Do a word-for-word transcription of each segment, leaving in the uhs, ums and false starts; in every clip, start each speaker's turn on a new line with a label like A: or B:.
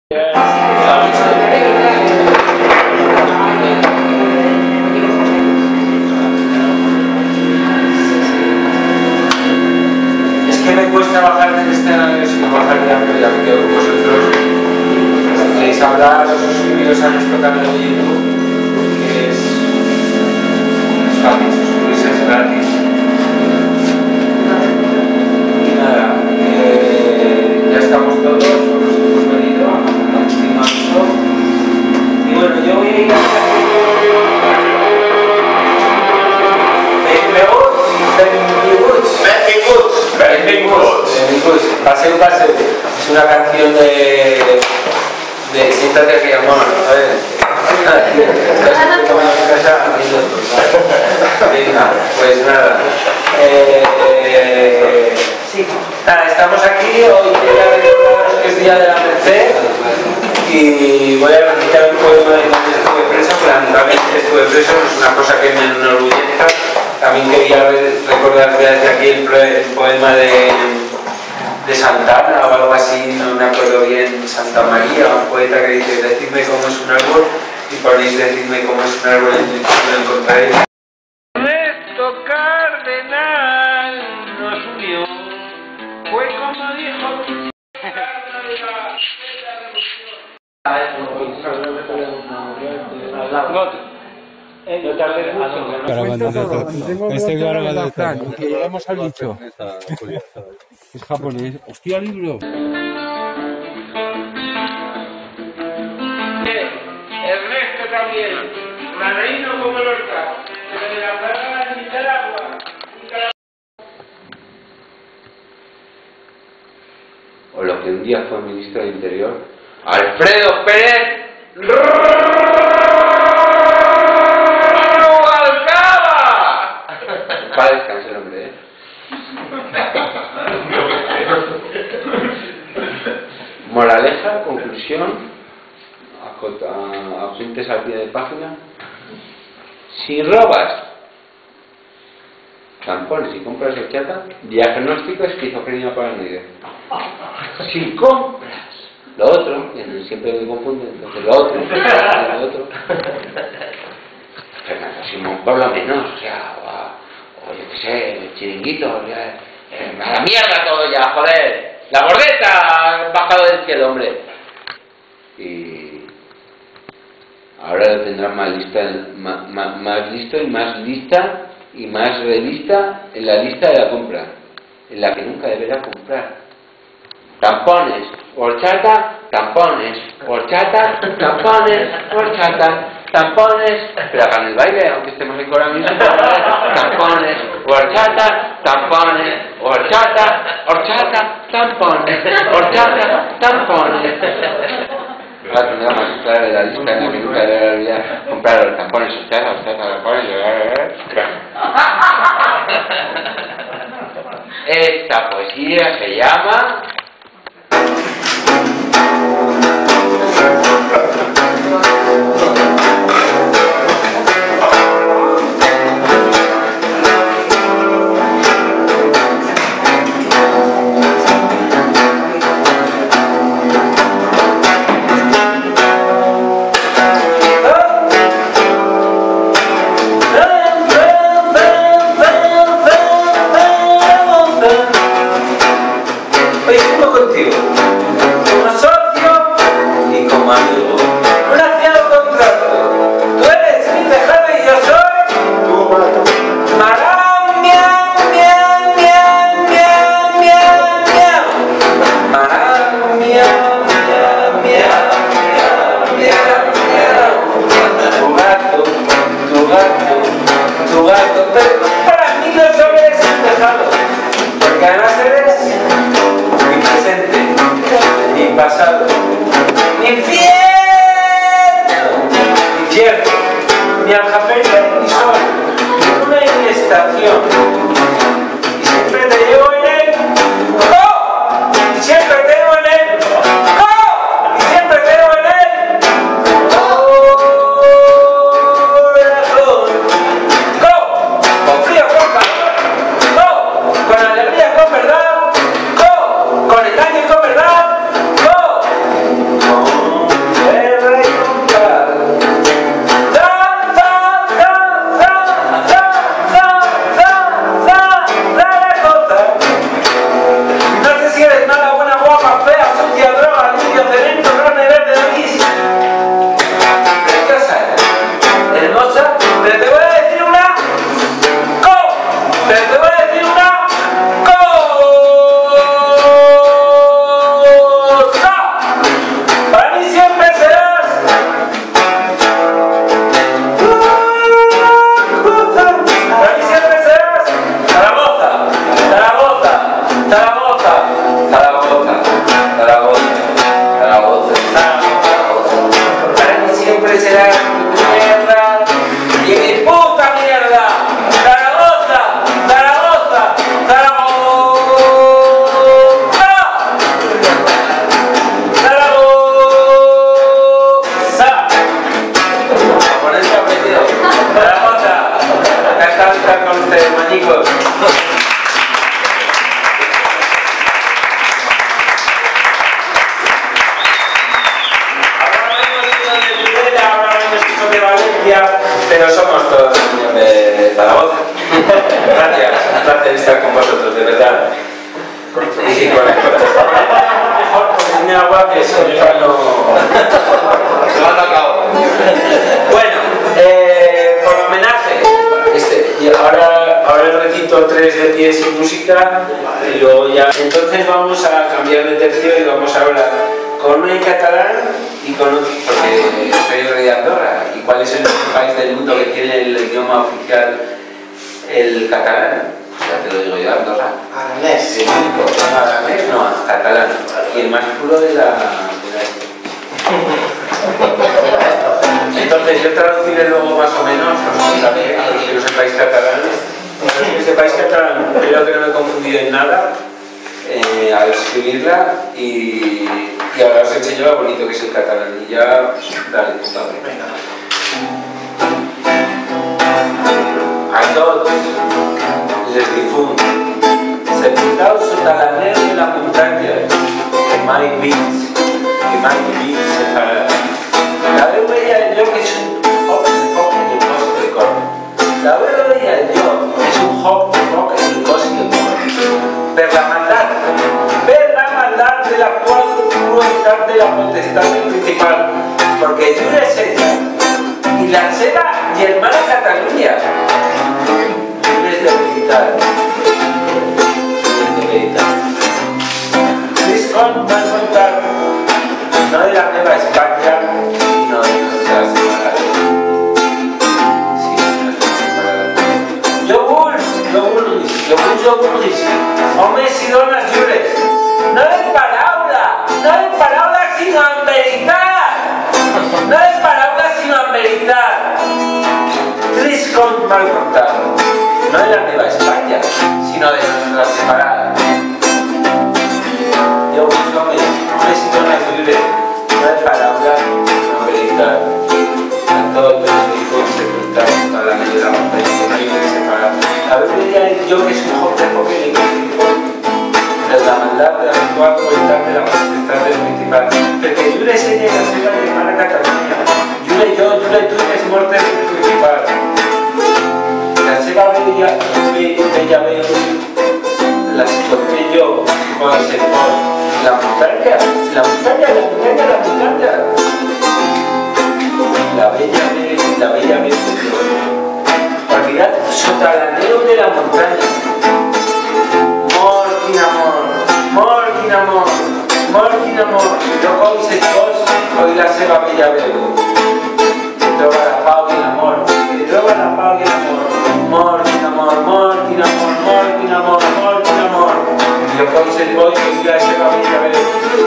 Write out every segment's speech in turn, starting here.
A: Es que me cuesta bajar del escenario si no bajar ya, pero ya me quedo con vosotros. Si queréis hablar o suscribiros a nuestro canal de YouTube, que es, es fácil, suscribirse es gratis. Y nada, eh, ya estamos todos, nos hemos venido a último aviso. Y bueno, yo voy a ir a Paseo, paseo. Es una canción de... de siéntate que amor, a ver. Venga, pues nada. Eh, eh, nada, estamos aquí, hoy voy a recordaros que es Día de la Merced y voy a recitar un poema de donde estuve preso, que lamentablemente estuve preso, no es una cosa que me enorgullezca. También quería recordar desde aquí el, el poema de... de Santana o algo así, no me acuerdo bien, Santa María, un poeta que dice decidme cómo es un árbol y ponéis decidme cómo es un árbol en YouTube y lo encontraréis. Ernesto Cardenal nos unió, fue como dijo
B: Este claro que llegamos al bicho. Es japonés. ¡Hostia, libro!
A: Ernesto también, marino como Lorca, pero de la Parada de Nicaragua.
C: O lo que un día fue ministro del Interior, Alfredo Pérez Rubalcaba. Para descansar el hombre, ¿eh? Moraleja, conclusión, apuntes al pie de página. Si robas tampones y compras horchata, diagnóstico esquizofrenia paranoide. Si compras lo otro, siempre me confundo, entonces lo otro, lo otro. Fernando Simón, por lo menos, o sea, o, o yo qué sé, el chiringuito, ya, eh, a la mierda todo ya, joder. La bordeta bajado del cielo, hombre. Y ahora lo tendrán más lista, más, más, más listo y más lista y más revista en la lista de la compra, en la que nunca deberá comprar. Tampones, horchata, tampones, horchata, tampones, horchata, tampones, pero hagan el baile, aunque estemos en cora mismo, tampones, horchata, tampones, horchata, horchata, tampones, horchata, tampones. Ahora tendrá más clara de la lista en la que nunca debería comprar los tampones, horchata, horchata, tampones. Esta poesía se llama...
A: pasado. ¡Infierno! Infierno. Ni aljafería ni sol, ni una estación. Y siempre te llevo en él. ¡Oh! Y siempre te llevo en él. ¡Oh! Y siempre te llevo en él. ¡Oh! Corazón. ¡Oh! Con frío, con calor. ¡Oh! Con alegría, con verdad. ¡Oh! Con engaño y con verdad. ¡Oh! será mierda y mi puta mierda. Zaragoza, Zaragoza, Zaragoza, Zaragoza. A poner este apellido. Zaragoza. Acá está con ustedes, manicos. De Valencia, pero somos todos niños de Zaragoza. Gracias, un placer estar con vosotros, de verdad. Y sí, con esto. Mejor ponerme agua que si yo no. Se lo han acabado. Bueno, eh, por homenaje, este, y ahora, ahora recito tres de pie sin música y luego ya. Entonces vamos a cambiar de tercio y vamos a hablar con uno en catalán y con otro, porque soy el rey de Andorra. ¿Y cuál es el país del mundo que tiene el idioma oficial el catalán? Ya te lo digo yo, Andorra.
D: Aranés.
A: Sí, aranés no, catalán. Y el más puro de la... Entonces yo traduciré luego más o menos, también, a los que no sepáis catalán. Los que sepáis catalán, creo que no me he confundido en nada. Eh, al escribirla y, y ahora os enseño lo bonito que es el catalán y ya dale, contadme. A tots les difunts sepultados sota la neu de la muntanya que mai vist que mai vist separat. La veu veia el lloc és un foc de foc en el cos del cor. La veu veia el lloc és un foc de foc en el cos del cor. Per la maldad, per la maldad de la crueldad de la potestad principal, porque Llur es ella, y la seva germana Catalunya. Llur es de militar, Llur es de militar. Luis Con va a contar, no de la nueva España, sino de nuestra separación. Sí, nuestra separación. Yo vull, yo vulguis, jo vull, jo vulguis. Homes i dones lliures, no en paraula, no en paraula sinó en veritat, no en paraula sinó en veritat. Trist com mal contat, no de la meva Espanya, sinó de nuestra separada. Jo vull homes, homes i dones lliures, no en paraula sinó en veritat. A tots els hijos sepultats a la neu de la muntanya que no hi ha separat. A veure ja jo que és un joc de foc en el de la maldad de la actual crueldad de la potestad del principal, perquè Llur és ella i la seva germana Catalunya. Llur i jo, Llur i tu és mort del principal. La seva bella, bella veu, l'escolté jo, quan se pot. La muntanya, la muntanya, la muntanya, la muntanya. La bella veu, la bella veu de Llur. Olvidat sota la neu de la muntanya. Mort, quin amor, mort, quin amor, mort, quin amor. Jo coi set cos, coi la seva bella veu. Que troba la pau i l'amor, que troba la pau i l'amor. Mort, quin amor, mort, quin amor, mort, quin amor, mort, quin amor. Jo coi set cos, coi la seva bella veu.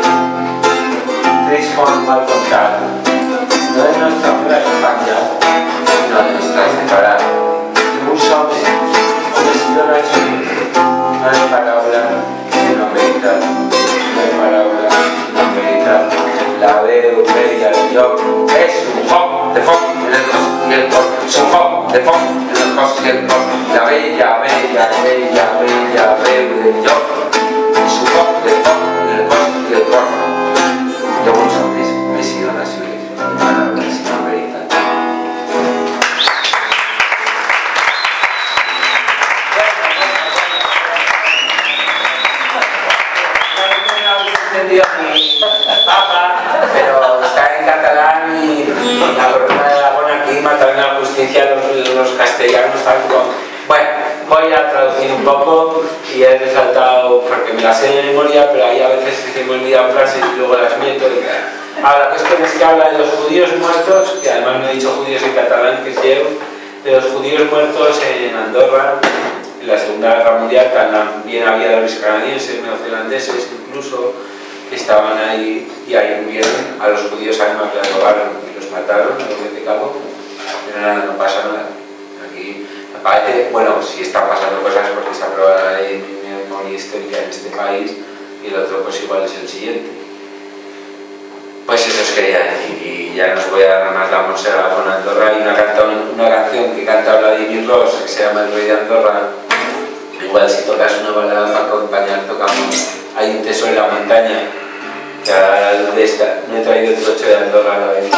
A: Trist com mal contat, no de nostra pura Espanya, sinó de nostra separada. Uns homes, homes i dones lliures, no hay paraula sinó en veritat, no hay paraula sinó en veritat. La veu veia el lloc és un foc de foc en el cos i el cor, és un foc de foc en el cos i el cor. La bella, bella, bella, bella veu del lloc és un foc de foc en el cos i el cor. Jo vull homes, homes i dones lliures, no hay paraula sinó en veritat. Entendido mi papa, pero está en catalán y la corona de Aragón aquí mataron a la justicia los, los castellanos tal como... Bueno, voy a traducir un poco y he resaltado, porque me las sé de memoria, pero hay a veces que se me olvidan frases y luego las meto. Y... Ahora, la cuestión es que habla de los judíos muertos, que además me he dicho judíos en catalán, que es Jeu, de los judíos muertos en Andorra en la Segunda Guerra Mundial. También había los canadienses, neozelandeses incluso, que estaban ahí y ahí murieron. A los judíos además les robaron y los mataron, los de Cabo, pero nada, no pasa nada. Aquí, me parece, bueno, sí están pasando cosas porque se aprueba la ley de memoria histórica en este país y el otro pues igual es el siguiente. Pues eso os quería decir, y ya no os voy a dar más la Montserrat con Andorra. Hay una, una canción que canta Vladimir Ross que se llama El Rey de Andorra. Igual si tocas una balada para acompañar, tocamos Hay un tesoro en la montaña, que a la luz de esta, no he traído el tocho de Andorra a la vez,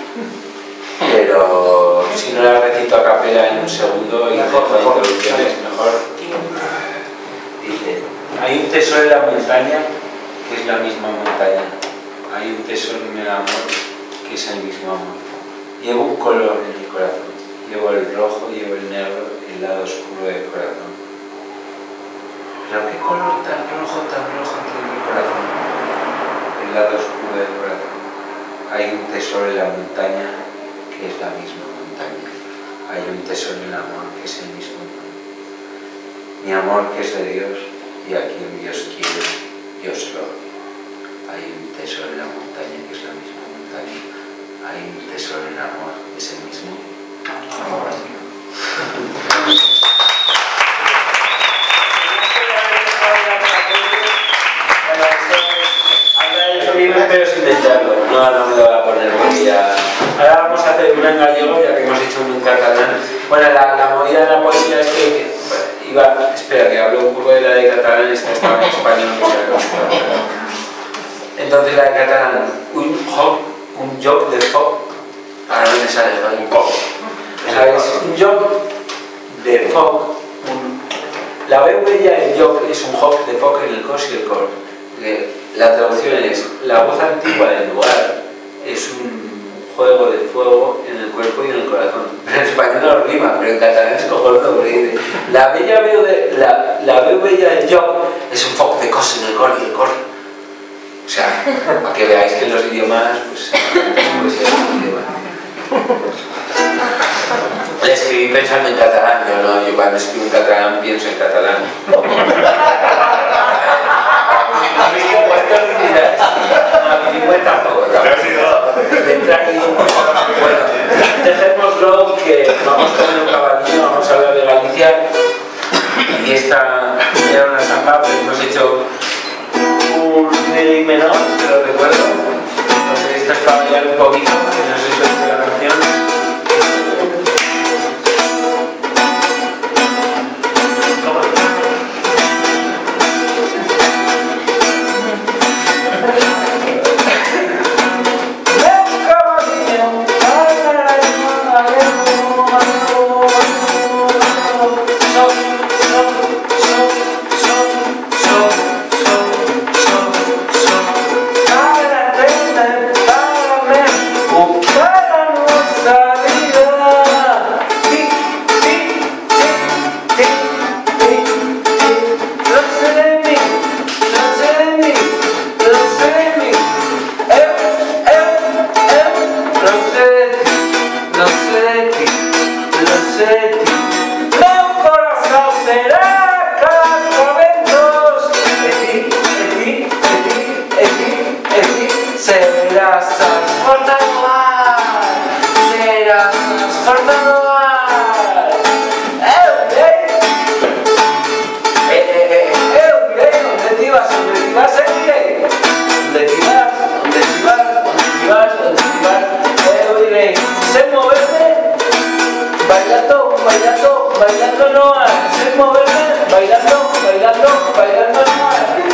A: pero si no la recito a capela en un segundo y mejor, la introducción es mejor. Dice, hay un tesoro en la montaña que es la misma montaña, hay un tesoro en el amor que es el mismo amor. Llevo un color en mi corazón, llevo el rojo, llevo el negro, el lado oscuro del corazón. Pero qué color tan rojo, tan rojo tiene mi corazón, el lado oscuro del corazón. Hay un tesoro en la montaña que es la misma montaña. Hay un tesoro en el amor que es el mismo amor. Mi amor que es de Dios y a quien Dios quiere, Dios lo oye. Hay un tesoro en la montaña que es la misma montaña. Hay un tesoro en el amor que es el mismo amor. Pero sin inventarlo, no, no me lo voy a poner porque ya... Ahora vamos a hacer una en gallego ya que hemos hecho un en catalán. Bueno, la, la movida de la poesía es que... Bueno, iba... Espera, que hablo un poco de la de catalán, esta estaba en español, no sé cómo. Entonces la de catalán, un joc, un joc de foc, ahora no me sale, ¿no? Un poco. ¿Sabes? Un joc de foc, un... La B ya el joc es un joc de foc en el cos y el cor. La traducción es, la voz antigua del lugar es un juego de fuego en el cuerpo y en el corazón. Pero en español no rima, pero en catalán es cojonudo, porque dice, la bella veo de, la, la veu bella del joc es un foc de cos en el cor y el cor. O sea, para que veáis que en los idiomas, pues, pues es un idioma. Le escribí pensando en catalán, yo no, yo cuando escribo en catalán pienso en catalán. No, tampoco, bueno, dejémoslo que vamos con un caballito, vamos a hablar de Galicia y esta era una samba, pero hemos hecho un mi menor, te lo recuerdo, entonces esta es para bailar un poquito, que no sé si es la canción. Bailando, bailando, bailando no hay, sé moverme, bailando, bailando, bailando no hay.